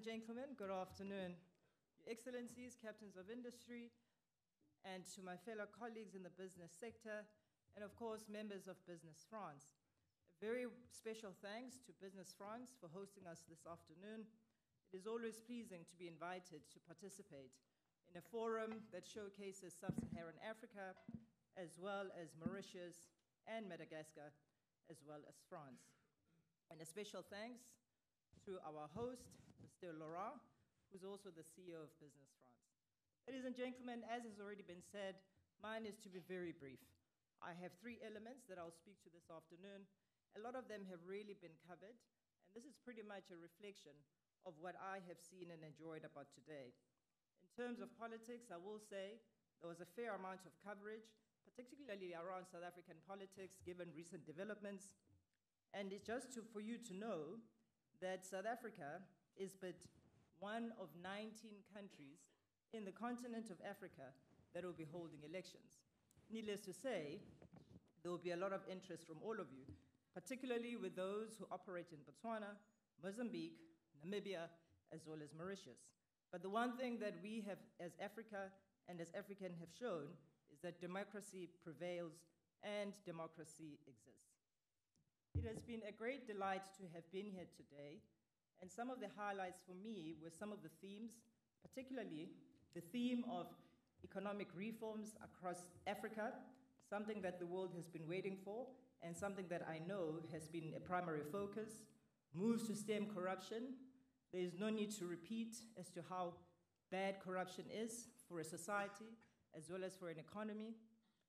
gentlemen, good afternoon. Your Excellencies, Captains of Industry, and to my fellow colleagues in the business sector, and of course, members of Business France. A very special thanks to Business France for hosting us this afternoon. It is always pleasing to be invited to participate in a forum that showcases sub-Saharan Africa, as well as Mauritius and Madagascar, as well as France. And a special thanks to our host, Mr. Laurent, who's also the CEO of Business France. Ladies and gentlemen, as has already been said, mine is to be very brief. I have 3 elements that I'll speak to this afternoon. A lot of them have really been covered, and this is pretty much a reflection of what I have seen and enjoyed about today. In terms of politics, I will say there was a fair amount of coverage, particularly around South African politics, given recent developments. And it's just for you to know that South Africa is but one of 19 countries in the continent of Africa that will be holding elections. Needless to say, there will be a lot of interest from all of you, particularly with those who operate in Botswana, Mozambique, Namibia, as well as Mauritius. But the one thing that we have, as Africa and as African, have shown is that democracy prevails and democracy exists. It has been a great delight to have been here today, and some of the highlights for me were some of the themes, particularly the theme of economic reforms across Africa, something that the world has been waiting for, and something that I know has been a primary focus, moves to stem corruption. There is no need to repeat as to how bad corruption is for a society, as well as for an economy.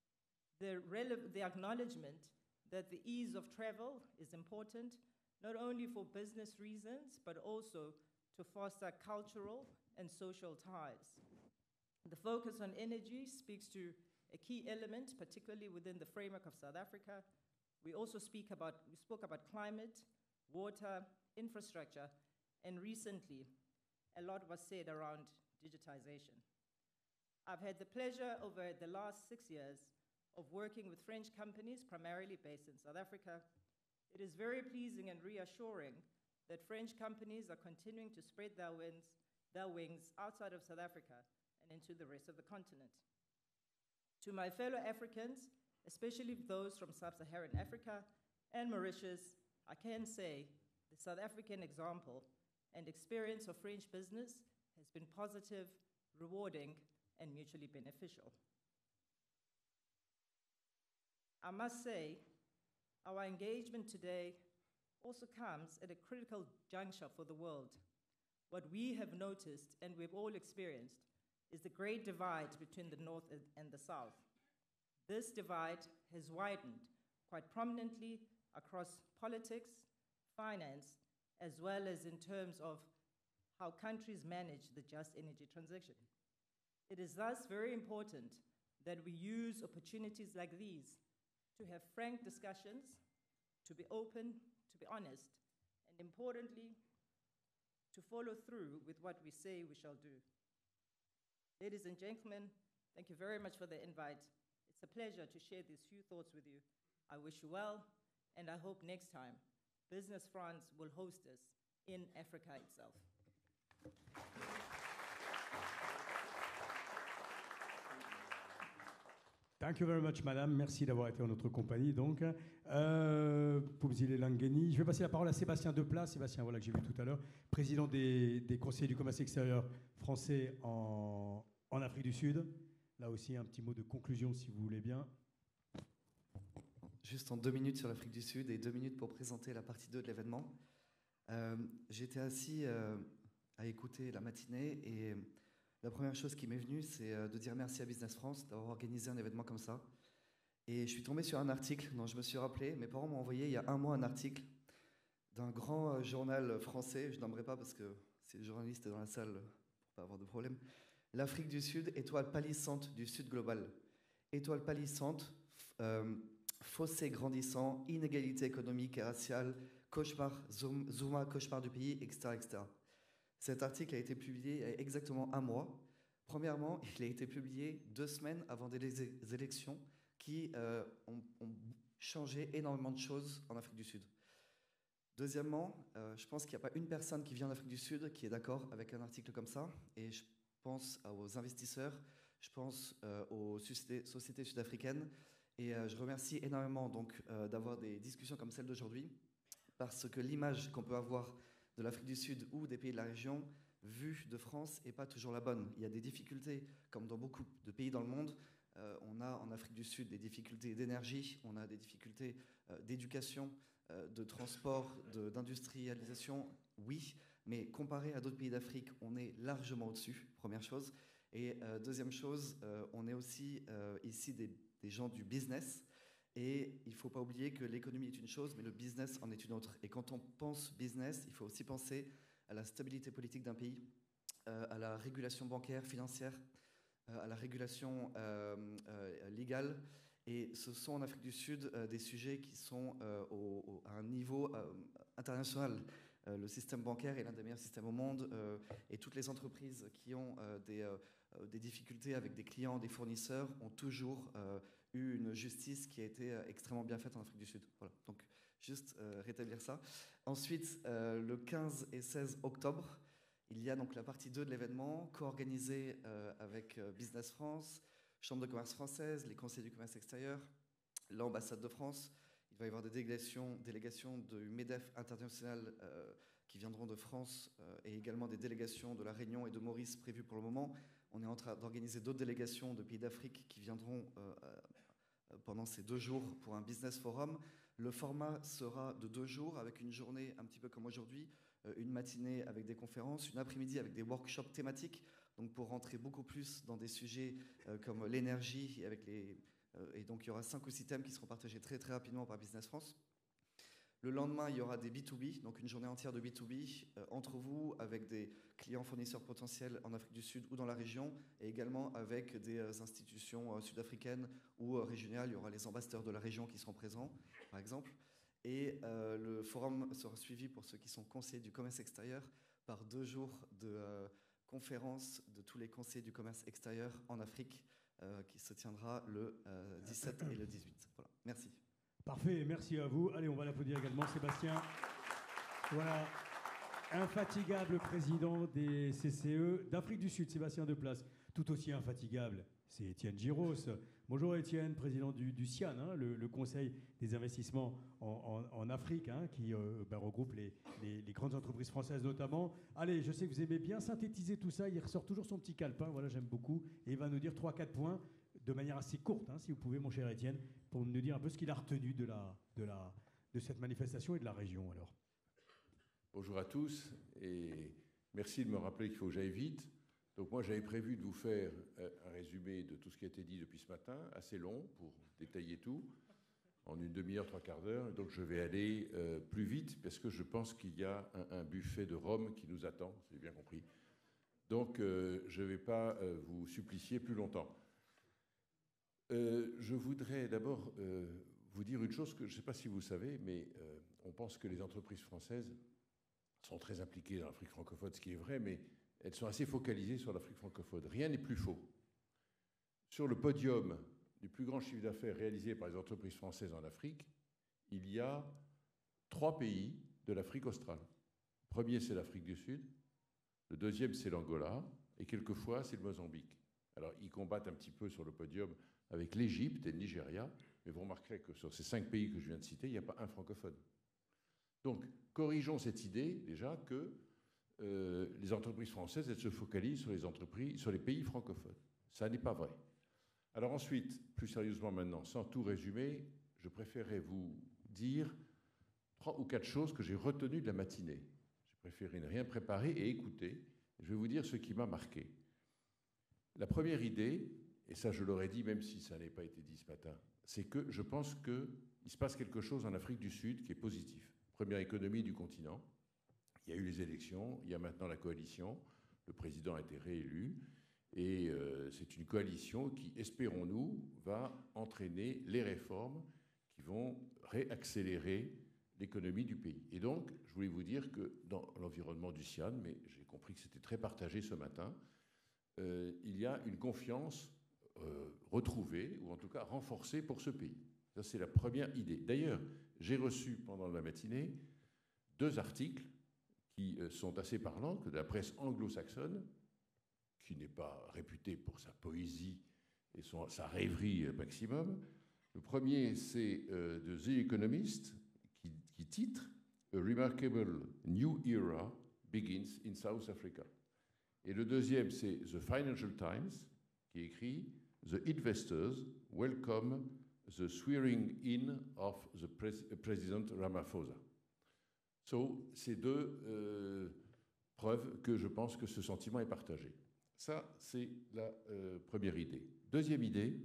The acknowledgement that the ease of travel is important, not only for business reasons, but also to foster cultural and social ties. The focus on energy speaks to a key element, particularly within the framework of South Africa. We spoke about climate, water, infrastructure, and recently, a lot was said around digitization. I've had the pleasure over the last 6 years of working with French companies, primarily based in South Africa. It is very pleasing and reassuring that French companies are continuing to spread their wings outside of South Africa and into the rest of the continent. To my fellow Africans, especially those from sub-Saharan Africa and Mauritius, I can say the South African example and experience of French business has been positive, rewarding, and mutually beneficial. I must say, our engagement today also comes at a critical juncture for the world. What we have noticed, and we've all experienced, is the great divide between the North and the South. This divide has widened quite prominently across politics, finance, as well as in terms of how countries manage the just energy transition. It is thus very important that we use opportunities like these to have frank discussions, to be open, to be honest, and importantly, to follow through with what we say we shall do. Ladies and gentlemen, thank you very much for the invite. It's a pleasure to share these few thoughts with you. I wish you well, and I hope next time, Business France will host us in Africa itself. Thank you very much, madame. Merci d'avoir été en notre compagnie. Donc, Poumzile Langeni. Je vais passer la parole à Sébastien Deplat. Sébastien, voilà, que j'ai vu tout à l'heure, président des conseillers du commerce extérieur français en Afrique du Sud. Là aussi, un petit mot de conclusion, si vous voulez bien. Juste en 2 minutes sur l'Afrique du Sud et 2 minutes pour présenter la partie 2 de l'événement. J'étais assis à écouter la matinée et la première chose qui m'est venue, c'est de dire merci à Business France d'avoir organisé un événement comme ça. Et je suis tombé sur un article dont je me suis rappelé. Mes parents m'ont envoyé il y a 1 mois un article d'un grand journal français. Je n'aimerais pas parce que c'est le journaliste dans la salle pour pas avoir de problème. L'Afrique du Sud, étoile pâlissante du Sud global. Étoile pâlissante, fossé grandissant, inégalité économique et raciale, cauchemar, Zuma, cauchemar du pays, etc., etc. Cet article a été publié il y a exactement 1 mois. Premièrement, il a été publié 2 semaines avant des élections qui ont changé énormément de choses en Afrique du Sud. Deuxièmement, je pense qu'il n'y a pas une personne qui vient d'Afrique du Sud qui est d'accord avec un article comme ça. Et je pense aux investisseurs, je pense aux sociétés sud-africaines. Et je remercie énormément donc d'avoir des discussions comme celle d'aujourd'hui, parce que l'image qu'on peut avoir de l'Afrique du Sud ou des pays de la région, vue de France, n'est pas toujours la bonne. Il y a des difficultés, comme dans beaucoup de pays dans le monde. On a en Afrique du Sud des difficultés d'énergie, on a des difficultés d'éducation, de transport, d'industrialisation, oui, mais comparé à d'autres pays d'Afrique, on est largement au-dessus, première chose. Et deuxième chose, on est aussi ici des gens du business. Et il ne faut pas oublier que l'économie est une chose, mais le business en est une autre. Et quand on pense business, il faut aussi penser à la stabilité politique d'un pays, à la régulation bancaire, financière, à la régulation légale. Et ce sont en Afrique du Sud des sujets qui sont à un niveau international. Le système bancaire est l'un des meilleurs systèmes au monde et toutes les entreprises qui ont des difficultés avec des clients, des fournisseurs, ont toujours eu une justice qui a été extrêmement bien faite en Afrique du Sud. Voilà, donc juste rétablir ça. Ensuite, le 15 et 16 octobre, il y a donc la partie 2 de l'événement, co-organisée avec Business France, Chambre de commerce française, les conseils du commerce extérieur, l'ambassade de France. Il va y avoir des délégations du MEDEF international qui viendront de France et également des délégations de La Réunion et de Maurice prévues pour le moment. On est en train d'organiser d'autres délégations de pays d'Afrique qui viendront pendant ces 2 jours pour un business forum. Le format sera de 2 jours avec une journée un petit peu comme aujourd'hui, une matinée avec des conférences, une après-midi avec des workshops thématiques, donc pour rentrer beaucoup plus dans des sujets comme l'énergie et donc il y aura 5 ou 6 thèmes qui seront partagés très très rapidement par Business France. Le lendemain, il y aura des B2B, donc une journée entière de B2B entre vous, avec des clients fournisseurs potentiels en Afrique du Sud ou dans la région, et également avec des institutions sud-africaines ou régionales. Il y aura les ambassadeurs de la région qui seront présents, par exemple. Et le forum sera suivi, pour ceux qui sont conseillers du commerce extérieur, par 2 jours de conférence de tous les conseillers du commerce extérieur en Afrique, qui se tiendra le 17 et le 18. Voilà, merci. Parfait, merci à vous. Allez, on va l'applaudir également, Sébastien. Voilà, infatigable président des CCE d'Afrique du Sud, Sébastien Deplace. Tout aussi infatigable, c'est Étienne Giros. Bonjour Étienne, président du CIAN, hein, le Conseil des investissements en Afrique, hein, qui regroupe les grandes entreprises françaises notamment. Allez, je sais que vous aimez bien synthétiser tout ça, il ressort toujours son petit calepin, voilà, j'aime beaucoup, et il va nous dire 3-4 points de manière assez courte, hein, si vous pouvez, mon cher Étienne, pour nous dire un peu ce qu'il a retenu de cette manifestation et de la région. Alors. Bonjour à tous, et merci de me rappeler qu'il faut que j'aille vite. Donc moi, j'avais prévu de vous faire un résumé de tout ce qui a été dit depuis ce matin, assez long pour détailler tout, en une demi-heure, 3/4 d'heure. Donc je vais aller plus vite, parce que je pense qu'il y a un buffet de Rome qui nous attend, si j'ai bien compris. Donc je ne vais pas vous supplicier plus longtemps. Je voudrais d'abord vous dire une chose que je ne sais pas si vous savez, mais on pense que les entreprises françaises sont très impliquées dans l'Afrique francophone, ce qui est vrai, mais elles sont assez focalisées sur l'Afrique francophone. Rien n'est plus faux. Sur le podium du plus grand chiffre d'affaires réalisé par les entreprises françaises en Afrique, il y a 3 pays de l'Afrique australe. Le premier, c'est l'Afrique du Sud. Le deuxième, c'est l'Angola. Et quelquefois, c'est le Mozambique. Alors, ils combattent un petit peu sur le podium avec l'Égypte et le Nigeria, mais vous remarquerez que sur ces 5 pays que je viens de citer, il n'y a pas un francophone. Donc, corrigeons cette idée, déjà, que les entreprises françaises, elles se focalisent sur les pays francophones. Ça n'est pas vrai. Alors ensuite, plus sérieusement maintenant, sans tout résumer, je préférerais vous dire 3 ou 4 choses que j'ai retenues de la matinée. J'ai préféré ne rien préparer et écouter. Je vais vous dire ce qui m'a marqué. La première idée, et ça je l'aurais dit même si ça n'a pas été dit ce matin, c'est que je pense qu'il se passe quelque chose en Afrique du Sud qui est positif. Première économie du continent. Il y a eu les élections, il y a maintenant la coalition, le président a été réélu, et c'est une coalition qui, espérons-nous, va entraîner les réformes qui vont réaccélérer l'économie du pays. Et donc, je voulais vous dire que dans l'environnement du CIAN, mais j'ai compris que c'était très partagé ce matin, il y a une confiance retrouvée, ou en tout cas renforcée pour ce pays. Ça, c'est la première idée. D'ailleurs, j'ai reçu pendant la matinée 2 articles qui sont assez parlants, de la presse anglo-saxonne, qui n'est pas réputée pour sa poésie et sa rêverie maximum. Le premier, c'est de The Economist, qui titre « A Remarkable New Era Begins in South Africa ». Et le deuxième, c'est The Financial Times, qui écrit « The Investors Welcome the Swearing In of the President Ramaphosa ». So, c'est 2 preuves que je pense que ce sentiment est partagé. Ça, c'est la première idée. Deuxième idée,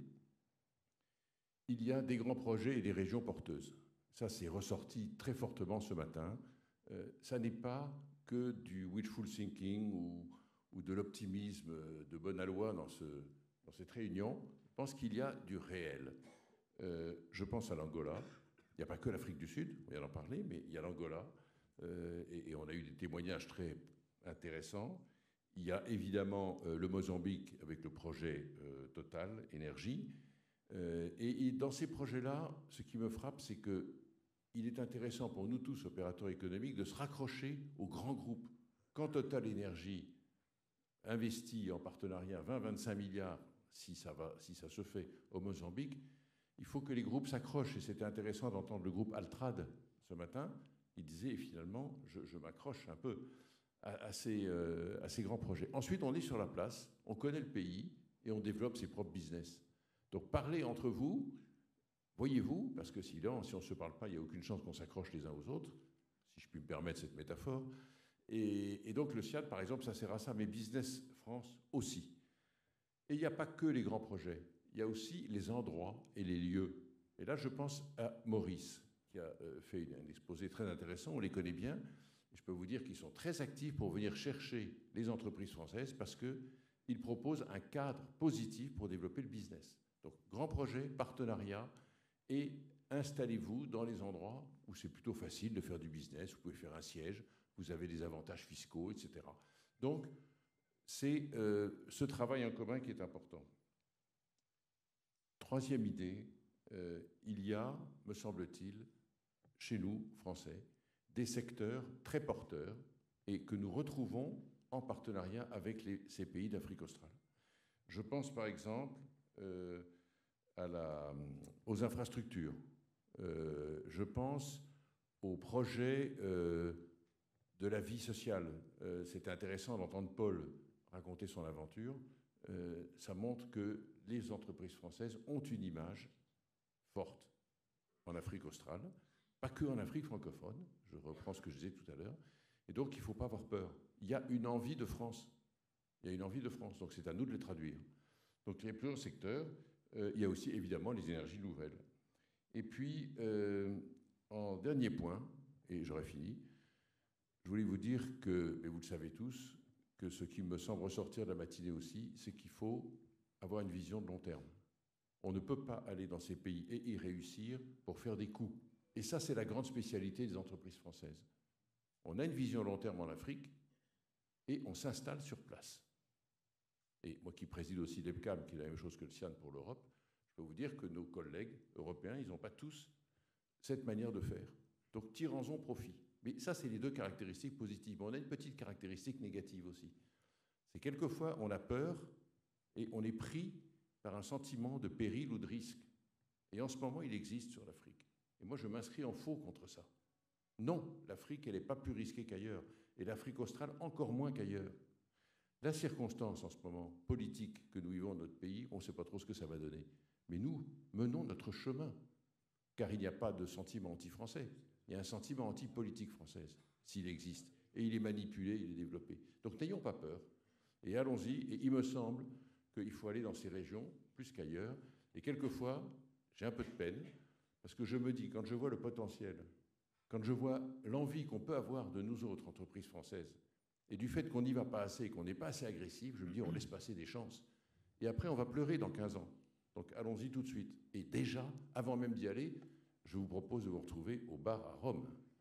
il y a des grands projets et des régions porteuses. Ça, c'est ressorti très fortement ce matin. Ça n'est pas que du wishful thinking ou de l'optimisme de bonne aloi dans cette réunion. Je pense qu'il y a du réel. Je pense à l'Angola. Il n'y a pas que l'Afrique du Sud, on vient d'en parler, mais il y a l'Angola. Et on a eu des témoignages très intéressants. Il y a évidemment le Mozambique avec le projet Total Énergie. Et dans ces projets-là, ce qui me frappe, c'est qu'il est intéressant pour nous tous, opérateurs économiques, de se raccrocher aux grands groupes. Quand Total Énergie investit en partenariat 20-25 milliards, si ça se fait au Mozambique, il faut que les groupes s'accrochent. Et c'était intéressant d'entendre le groupe Altrad ce matin. Il disait, finalement, je m'accroche un peu à ces grands projets. Ensuite, on est sur la place, on connaît le pays et on développe ses propres business. Donc, parlez entre vous, voyez-vous, parce que sinon, si on ne se parle pas, il n'y a aucune chance qu'on s'accroche les uns aux autres, si je puis me permettre cette métaphore. Et donc, le SIAD, par exemple, ça sert à ça, mais Business France aussi. Et il n'y a pas que les grands projets, il y a aussi les endroits et les lieux. Et là, je pense à Maurice, qui a fait un exposé très intéressant, on les connaît bien. Je peux vous dire qu'ils sont très actifs pour venir chercher les entreprises françaises parce qu'ils proposent un cadre positif pour développer le business. Donc, grand projet, partenariat, et installez-vous dans les endroits où c'est plutôt facile de faire du business. Vous pouvez faire un siège, vous avez des avantages fiscaux, etc. Donc, c'est ce travail en commun qui est important. Troisième idée, il y a, me semble-t-il, chez nous, Français, des secteurs très porteurs et que nous retrouvons en partenariat avec ces pays d'Afrique australe. Je pense par exemple aux infrastructures. Je pense aux projets de la vie sociale. C'était intéressant d'entendre Paul raconter son aventure. Ça montre que les entreprises françaises ont une image forte en Afrique australe, pas que en Afrique francophone, je reprends ce que je disais tout à l'heure, et donc il ne faut pas avoir peur. Il y a une envie de France. Il y a une envie de France, donc c'est à nous de les traduire. Donc les plusieurs secteurs, il y a aussi évidemment les énergies nouvelles. Et puis, en dernier point, et j'aurai fini, je voulais vous dire que, et vous le savez tous, que ce qui me semble ressortir de la matinée aussi, c'est qu'il faut avoir une vision de long terme. On ne peut pas aller dans ces pays et y réussir pour faire des coups. Et ça, c'est la grande spécialité des entreprises françaises. On a une vision long terme en Afrique et on s'installe sur place. Et moi qui préside aussi l'EPCAM, qui est la même chose que le CIAN pour l'Europe, je peux vous dire que nos collègues européens, ils n'ont pas tous cette manière de faire. Donc tirons-en profit. Mais ça, c'est les 2 caractéristiques positives. On a une petite caractéristique négative aussi. C'est quelquefois, on a peur et on est pris par un sentiment de péril ou de risque. Et en ce moment, il existe sur l'Afrique. Et moi, je m'inscris en faux contre ça. Non, l'Afrique, elle n'est pas plus risquée qu'ailleurs. Et l'Afrique australe, encore moins qu'ailleurs. La circonstance en ce moment politique que nous vivons dans notre pays, on ne sait pas trop ce que ça va donner. Mais nous menons notre chemin. Car il n'y a pas de sentiment anti-français. Il y a un sentiment anti-politique française, s'il existe. Et il est manipulé, il est développé. Donc n'ayons pas peur. Et allons-y. Et il me semble qu'il faut aller dans ces régions, plus qu'ailleurs. Et quelquefois, j'ai un peu de peine, parce que je me dis, quand je vois le potentiel, quand je vois l'envie qu'on peut avoir de nous autres entreprises françaises, et du fait qu'on n'y va pas assez, qu'on n'est pas assez agressif, je me dis, on laisse passer des chances. Et après, on va pleurer dans 15 ans. Donc allons-y tout de suite. Et déjà, avant même d'y aller, je vous propose de vous retrouver au bar à Rome.